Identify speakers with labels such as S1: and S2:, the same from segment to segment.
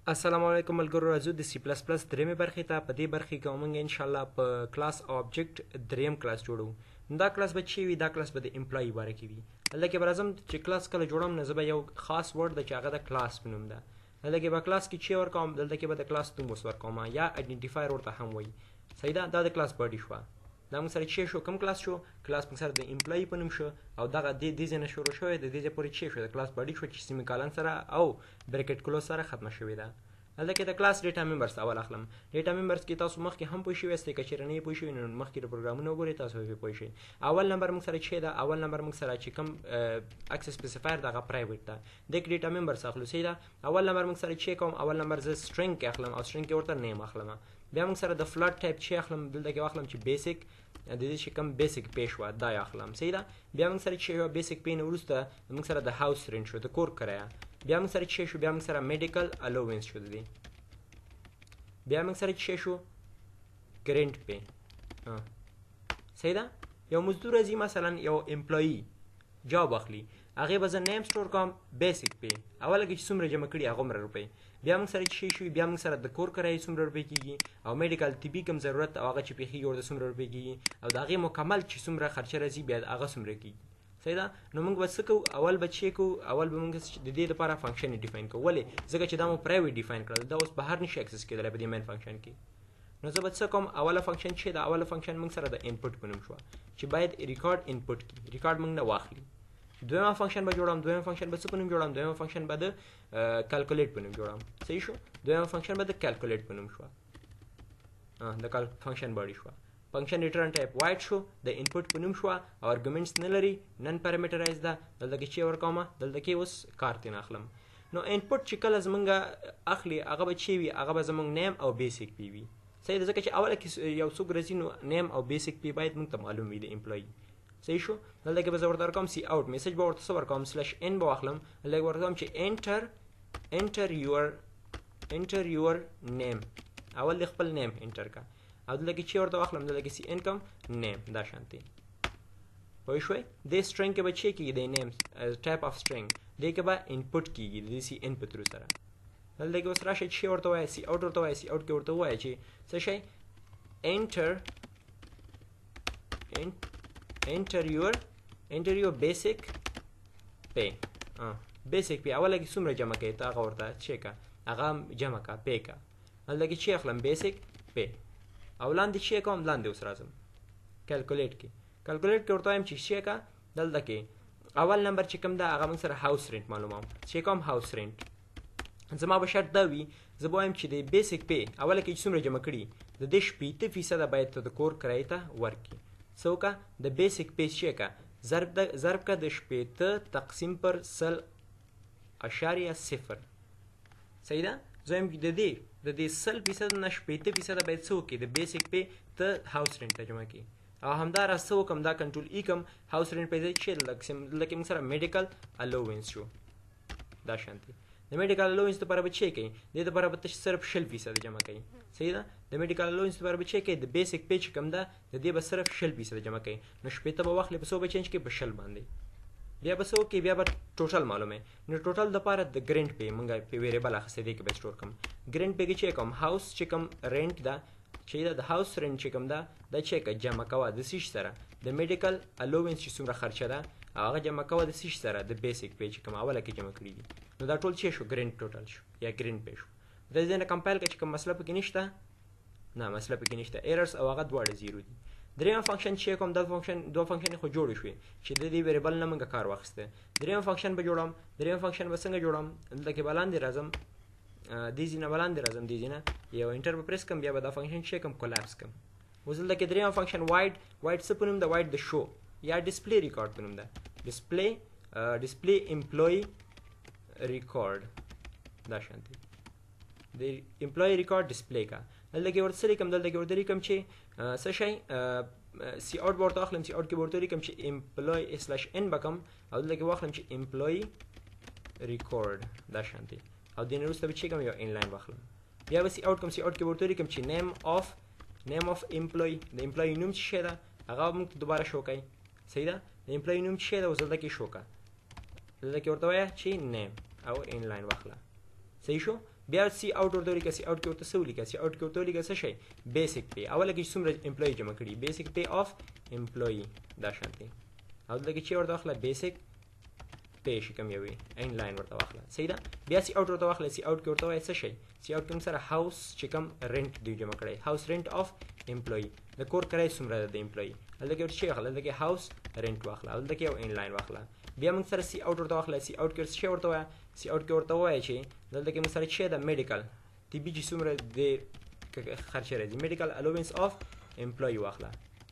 S1: السلام علیکم ملګرو، راځو د سی پلس پلس درېمې برخې ته. په دې برخې کې موږ انشاءالله په کلاس آبجیکټ درېم کلاس جوړو. نو دا کلاس به چی وي؟ دا کلاس به د امپلای باره کې وي. دلته کې به راځم چې کلاس کله جوړم نو زه به یو خاص ورډ ده چې هغه د کلاس په نوم ده. دلته کې به کلاس کې چی ورکوم، دلته کې به د کلاس نوم ورکوم یا آیډنټیفایر ورته هم وایي. صحیح ده، دا د کلاس باډي شوه. دا موږ سره چی شو؟ کوم کلاس شو؟ کلاس موږ سره د امپلای په نوم شو او دغه دې ځای نه شروع شوی، د دې ځای پورې چی شو؟ د کلاس باډي شو چې سیمیکالن سره او بریکټ کلوز سره ختمه شوې ده. دلته کې د کلاس ډیټا ممبرز اول اخلم. ډیټا ممبرز کې تاسو مخکې هم پوه شوي یاستئ، که چېرې نه یې پوه شوي نو مخکې د پروګرامونه وګورئ، تاسو به پوه شئ. اول نمبر موږ سره چې ده، اول نمبر موږ سره چې کوم اکسس سپیسیفایر دغه پرایویټ ده، دې کې ډیټا ممبرز اخلو. صحیح ده، اول نمبر موږ سره چې کوم، اول نمبر زه سټرینګ کې اخلم او سټرینګ کې ورته نیم اخلم. بیا موږ سره د فلټ ټایپ چې اخلم، دلته کې واخلم چې بیسیک، د دې چې کوم بیسیک پې شوه دا یې اخلم. صحیح ده، بیا موږ سره چې یو بیسیک پې نه وروسته موږ سره د هاوس رینټ شو، د کور کرایه. بیا موږ سره چې شو، بیا موږ سره میډیکل الاوینس شو د دې. بیا موږ سره چې شو ګرینټ پې. صحیح ده، یو مزدور راځي مثلا یو امپلایي جاب اخلي، هغې به زه نیم سټور کوم بیسیک پې، اوله کې چې څومره جمع کړي هغومره روپۍ. بیا موږ سره چې شوي، بیا موږ سره د کور کرایې څومره روپۍ کېږي او میډیکل طبي کوم ضرورت او هغه چې پېښېږي ورته څومره روپۍ کېږي او د هغې مکمل چې څومره خرچه راځي بیا هغه څومره کېږي. صحیح ده، نو موږ به څه کوو؟ اول به چې کوو، اول به موږ د دې لپاره فنکشن ډیفاین کوو. ولې؟ ځکه چې دا مو پرایویټ ډیفاین کړل، دا اوس بهر نشي اکسس کېدلی په دې مین فنکشن کې. نو زه به څه کوم؟ اوله فنکشن چې ده، اوله فنکشن موږ سره د انپوټ په نوم شوه چې باید ریکارډ انپوټ کړي، ریکارډ موږ نه واخلي. دویمه فنکشن به جوړم، دویمه فنکشن به څه په نوم جوړم؟ دویمه فنکشن به د کلکولیټ په نوم جوړم. صحیح شو، دویمه فنکشن به د کلکولیټ په نوم شوه، د فنکشن باډي شوه. فنکشن ریټرن ټایپ وایډ شو، د انپوټ په نوم شوه او ارګومنټس نه لري، نن پیرامیټرایز ده. دلته کې چې ورکومه، دلته کې اوس کار ترېنه اخلم. نو انپوټ چې کله زمونږ اخلي هغه به چې وي، هغه به زمونږ نیم او بیسیک پی وي. صحیح ده، ځکه چې اوله کې یو څوک راځي نو نیم او بیسیک پی باید موږ ته معلوم وي د امپلایي. صحیح شو، دلته کې به زه ورته ورکوم سی اوټ میسج به ورته څه ورکوم؟ سلش ان به واخلم، دلته کې ورته وایم چې انټر یور نیم، اول د خپل نیم انټر کا او دلته کې چې ورته واخلم، دلته کې سی ان کوم نیم، دا شانتي. پوه شوئ؟ دې سټرینګ کې به چې کېږي د نیم ټایپ اف سټرینګ، دې کې به انپوټ کېږي د سی ان په ترو سره. دلته کې اوس راشئ چې ورته وایه سی اوټ ورته وایه، سی اوټ کې ورته ووایه چې څه شی؟ انټر یور بیسیک پې. بیسیک پې اوله کې څومره جمع کوي ته هغه ورته چې کا، هغه جمع کا پې کا. دلته کې چې اخلم بیسیک پې او لاندې چې کوم، لاندې اوس راځم کیلکولیټ کې. کیلکولیټ کې ورته وایم چې چې کا، دلته کې اول نمبر چې کوم ده هغه موږ سره هاوس رینټ معلوموم. چې کوم هاوس رینټ زما به شرط دا وي، زه به وایم چې د بیسیک پې اوله کې چې څومره جمع کړي د دې 80% باید ته د کور کرایې ته ورکړي. څه وکړه؟ د بیسیک پې چې کا ضرب کا د 80 تقسیم پر 0.0. صحیح ده، زه وایم د دې 100% نه 80% باید څه وکړي؟ د بیسیک پې ته هاوس رینټ ته جمع کړي او همداراز څه وکړم؟ دا کنټرول ای کم، هاوس رینټ په ځای چې دلته کې موږ سره میډیکل الاوینس شو، دا شانتي. د میډیکل الاوینس لپاره به چې کوي؟ دې لپاره به صرف 0% جمع کوي. صحیح ده، د میډیکل الاوینس لپاره به چې کوي؟ د بیسیک پې چې کوم ده د دې به صرف 0% جمع کوي. نو 80 به واخلي، په څو به چینج کړي؟ په 0 باندې. بیا به څه وکړي؟ بیا به ټوټل معلومه. نو ټوټل دپاره د ګرینټ پې موږ په ویریبل اخیستی، دې کې به سټور کړم. ګرینټ پې کې چې کوم هاوس چې کوم رینټ ده چې د هاوس رینټ چې کوم ده دا چې جمع کوه د سیش سره د میډیکل الاوینس چې څومره خرچه ده هغه جمع کوه د سیش سره د بیسیک پې چې کوم اوله کې جمع کړي دي. نو دا ټول چې شو ګرینټ ټوټل شو یا ګرینټ پې شو. د دې نه کمپایل کړه چې کوم مسله پکې نشته، نه مسله پکې نشته، ایررز او هغه دواړه زیرو دي. دریم فنکشن چې کوم دا فنکشن، دوه فنکشن خو جوړ شوې چې د دې ویریبل نه موږ کار واخیسته. دریم فنکشن به جوړم. دریم فنکشن به څنګه جوړم؟ دلته کې باندې راځم، دې ځینه باندې راځم، دې ځینه یو انټر به پریس کوم، بیا به دا فنکشن چې کوم کولاپس کوم. اوس دلته کې دریم فنکشن وایډ څه په نوم ده؟ وایډ د شو یا ډسپلی ریکارډ په نوم ده. ډسپلی امپلوي ریکارډ، دا شانتي د امپلوي ریکارډ ډسپلی کا. دلته کې ورته لیکم، دلته کې ورته لیکم چې څه شی؟ سی اوټ به ورته واخلم، سی اوټ کې به ورته لیکم چې امپلوي سلش ان به کوم او دلته کې واخلم چې امپلوي ریکارډ، دا شانتي. او دې نه وروسته به چې کوم یو ان لاین واخلم. بیا به سی اوټ کوم، سی اوټ کې به ورته لیکم چې نیم اف امپلوي، د امپلوي نوم چې شی ده هغه موږ دوباره شو کوي. صحیح ده، د امپلوي نوم چې شی ده اوس دلته کې شو کا، دلته کې ورته وایه چې نیم او ان لاین واخله. صحیح شو. بیا سی اوټ ورته ولیکه سی اوټ کې ورته څه ولیکه سی اوټ کې ورته ولیکه څه شی بیسیک پی اوله کې څومره امپلوي جمع کړي بیسیک پی اف امپلوي دا شانتي او دلته کې چې ورته واخله بیسیک پی شي کوم یوي ان لاین ورته واخله صحیح ده بیا سی اوټ ورته واخله سی اوټ کې ورته وایي څه شی سی اوټ کې سره هاوس چې کوم رنت دی جمع کړی هاوس رنت اف امپلوي د کور کرای څومره ده د امپلوي دلته کې ورته شی واخله دلته کې هاوس رنت واخله دلته کې یو ان لاین واخله بیا موږ سره سی اوټ ورته واخله سی اوټ کې څه ورته وایي سی اوټ کې ورته وایي چې دلته کې موږ سره چې د میډیکل طبي چې څومره د خرچه راځي میډیکل الوونس اف امپلوي واخله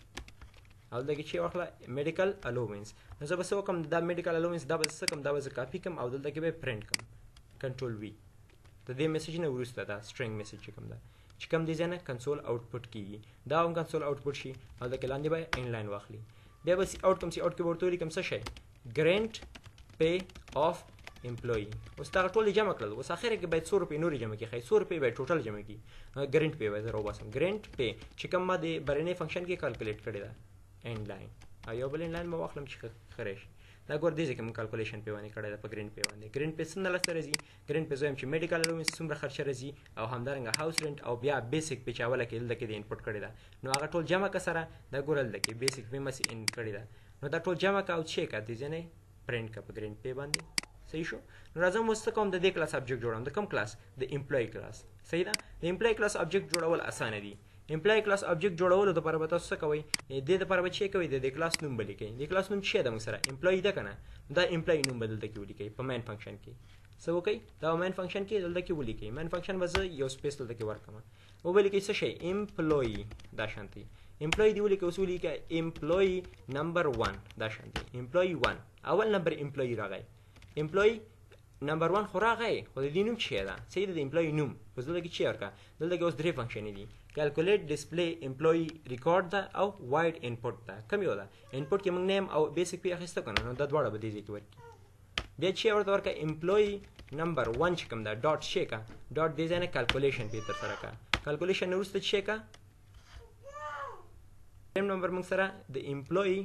S1: او دلته کې چې واخله میډیکل الوونس نو زه به څه وکړم دا میډیکل الوونس دا به څه کوم دا به زه کاپي کړم او دلته کې به پرنټ کړم کنټرول وي د دې میسج نه وروسته دا سټرینګ میسج چې کوم ده چې کوم دی ځای نه کنسول آوټپوټ کېږي دا هم کنسول آوټپوټ شي او دلته کې لاندې به ان لاین واخلي بیا به سی اوټ کوم سی اوټ کې به ورته ولیکم څه شی ګرینټ پے اف امپلوي اوس دا ټول جمع کړل اوس اخر کې باید 100 روپۍ نورې جمع کړي 100 روپۍ باید ټوټل جمع کړي ګرینټ پے باید راوباسم ګرینټ پے چې کوم ما د برنې فنکشن کې کیلکولیټ کړی دا ان لاین او یو بل ان لاین ما واخلم چې خره شي دا ګور دې ځکه موږ کیلکولیشن په باندې کړی دا په ګرینټ پے باندې ګرینټ پے څنګه لاسته راځي ګرینټ پے زویم چې میډیکل الوونس څومره خرچه راځي او همدارنګه هاوس رنت او بیا بیسیک پے چاوله کې دلته کې د انپوټ کړی دا نو هغه ټول جمع کا سره دا ګورل د کې بیسیک پے مس ان کړی دا نو دا ټول جمع کا او چیک کا دي ځنه پرنٹ کا په ګرینټ پے باندې صحیح شو نو راځم اوس کوم د دې کلاس سبجیکټ جوړم د کوم کلاس د امپلوي کلاس صحیح ده د امپلوي کلاس سبجیکټ جوړول اسانه دي امپلوي کلاس سبجیکټ جوړولو لپاره به تاسو څه کوئ د دې لپاره به چې کوئ د کلاس نوم به لیکئ د کلاس نوم څه ده موږ سره امپلوي ده کنه دا امپلوي نوم به دلته کې ولیکئ په مین فنکشن کې څه وکئ دا مین فنکشن کې دلته کې ولیکئ مین فنکشن به زه یو سپیس دلته کې ورکړم او به لیکئ څه شی امپلوي دا شانتي امپلوي دی ولیکئ اوس ولیکئ امپلوي نمبر 1 دا شانتي امپلوي 1 اول نمبر امپلوي راغی امپلوي نمبر 1 خو راغی خو د دې نوم څه ده صحیح د امپلوي نوم اوس دلته کې چې ورکا دلته کې اوس درې فنکشن دي کیلکولیټ ډسپلی امپلوي ریکارډ ده او وایډ انپوټ ده کوم یو ده انپوټ کې موږ نیم او بیسیک پی اخیسته کنه نو دا دواړه به دې کې ورکی بیا چې ورته ورکا امپلوي نمبر 1 چې کوم ده ډاټ شي کا ډاټ دې ځنه کیلکولیشن په تر سره کا کیلکولیشن وروسته شي کا ټیم نمبر موږ سره د امپلوي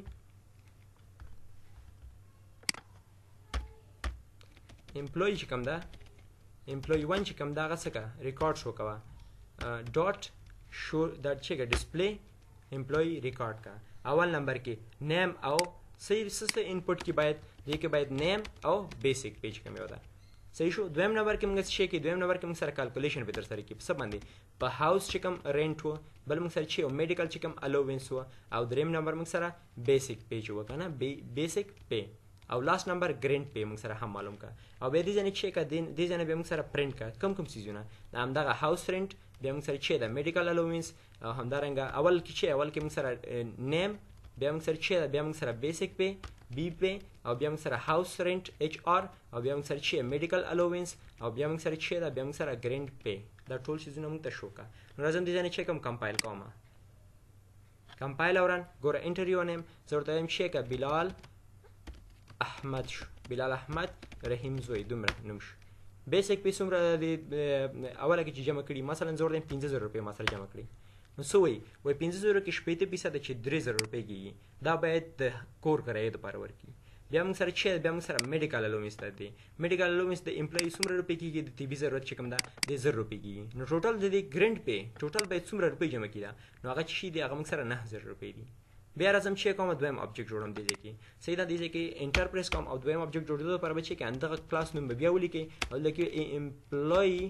S1: امپلوي چې کوم ده امپلوي 1 چې کوم ده هغه څه کا ریکارډ شو کا ډاټ شو دا چې ډسپلی امپلوي ریکارډ کا اول نمبر کې نیم او صحیح انپوټ کې باید دې کې باید نیم او بیسیک پیج کوم یو ده صحیح شو دویم نمبر کې موږ شي کې دویم نمبر کې موږ سره کیلکولیشن به تر سره کې څه باندې په هاوس چې کوم رنت وو بل موږ سره چې او میډیکل چې کوم الوونس وو او دریم نمبر موږ سره بیسیک پیج وو کنه بیسیک پے او لاست نمبر ګرینټ پے موږ سره هم معلوم کا او به دې ځنه چې کا دې ځنه به موږ سره پرنٹ کا کم کم سيزونه همدغه هاوس رنت بیا موږ سره چې دا میډیکل الوونس او همدارنګه اول کې چې اول کې موږ سره نیم بیا موږ سره چې بیا موږ سره بیسیک پے بی پے او بیا موږ سره هاوس رنت ایچ آر او بیا موږ سره چې میډیکل الوونس او بیا موږ سره چې دا بیا موږ سره ګرینټ پے دا ټول سيزونه موږ ته شو کا نو راځم دې ځنه چې کوم کمپایل کوم کمپایل اورن ګوره انټریو نیم زورته هم چې کا بلال احمد شو بلال احمد رحیم زوی دومره نوم شو بیسیک پی څومره د اوله کې چې جمع کړي مثلا زور دې 15000 روپۍ ما سره جمع کړي نو څه وایي 15000 کې 80% چې 3000 روپۍ کېږي دا باید د کور کرایې لپاره ورکړي بیا موږ سره چې بیا موږ سره میډیکل الوونس ده دی میډیکل الوونس د امپلوي څومره روپۍ کېږي د طبي ضرورت چې کوم ده د 1000 روپۍ کېږي نو ټوټل د ګرینټ پے ټوټل باید څومره روپۍ جمع کړي نو هغه چې دی هغه موږ سره 9000 روپۍ دي بیا راځم چې کوم دویم آبجیکټ جوړم دی کې صحیح ده دی کې انټرپریس کوم او دویم آبجیکټ جوړېدو لپاره به چې اندغه کلاس نوم بیا ولیکي او لکه امپلوي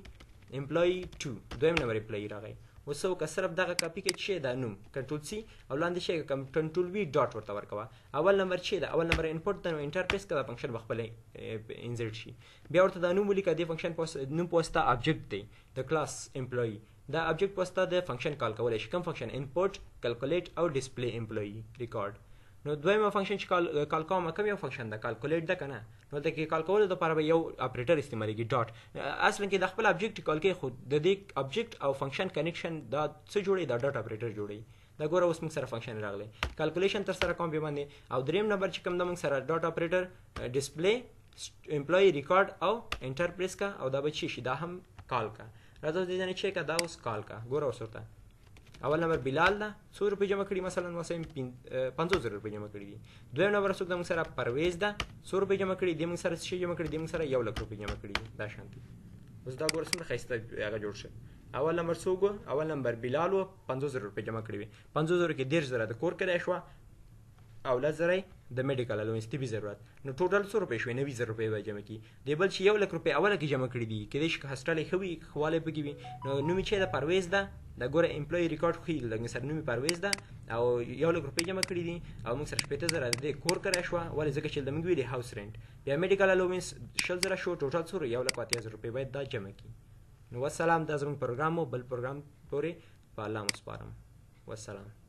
S1: 2 دویم نمبر امپلوي راغی وسو که صرف دغه کاپی کې چې دا نوم کنټرول سی او لاندې شي کوم کنټرول وی ډاټ ورته ورکوا اول نمبر چې دا اول نمبر انپوټ ته انټرپریس کړه فنکشن بخپل انسرټ شي بیا ورته دا نوم ولیکه دی فنکشن نوم پوسټه آبجیکټ دی د کلاس امپلوي دا آبجیکټ پوسټه د فنکشن کال کولای شي کوم فنکشن انپوټ کیلکولیټ او ډسپلی امپلوي ریکارډ نو دویمه فنکشن چې کال کوم کوم یو فنکشن دا کیلکولیټ ده کنه نو د کې کال کول لپاره به یو اپریټر استعمالېږي ډاټ اصلا کې د خپل آبجیکټ کال کې خود د دې آبجیکټ او فنکشن کنیکشن دا څه جوړي دا ډاټ اپریټر جوړي دا ګوره اوس موږ سره فنکشن راغلی کیلکولیشن تر سره کوم به باندې او دریم نمبر چې کوم د موږ سره ډاټ اپریټر ډسپلی امپلوي ریکارډ او انټرپریس کا او دا به شي دا هم کال کا راځو دې نه چې کا دا اوس کال کا ګوره اوس ورته اول نمبر بلال ده 100 روپۍ جمع کړي مثلا واسه 500 روپۍ جمع کړي دي دویم نمبر څوک د موږ سره پرویز ده 100 روپۍ جمع کړي دي موږ سره شي جمع کړي دي موږ سره 1 لک روپۍ جمع کړي دي دا شانتي اوس دا ګوره څومره ښایسته هغه جوړ شه اول نمبر څوک و اول نمبر بلال و 50,000 روپۍ جمع کړي وي 50,000 کې 10,000 د کور کرایه شوه او 10,000 د میډیکل الونس طبي ضرورت نو ټوټل څو روپۍ شوې 90,000 روپۍ به جمع کړي دی بل چې 1 لک روپۍ اوله کې جمع کړي دي کېدای شي که هسټل یې ښه وي ښه والی پکې وي نو نوم یې چې د پرویز ده د ګوره امپلوي ریکارډ ښیي لږ سر نوم یې پرویز ده او 1 لک روپۍ جمع کړي دي او موږ سره 15,000 د دې کور کرایه شوه ولې ځکه چې د موږ ویلې هاوس رینټ بیا میډیکل الونس 20,000 شو ټوټل څو 1,80,000 روپۍ باید دا جمع کړي نو والسلام دا زموږ پروګرام و بل پروګرام پورې په الله مو سپارم والسلام